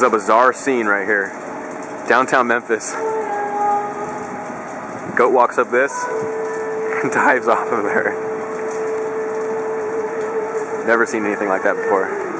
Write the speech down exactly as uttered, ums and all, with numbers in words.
is a bizarre scene right here. Downtown Memphis. Goat walks up this and dives off of there. Never seen anything like that before.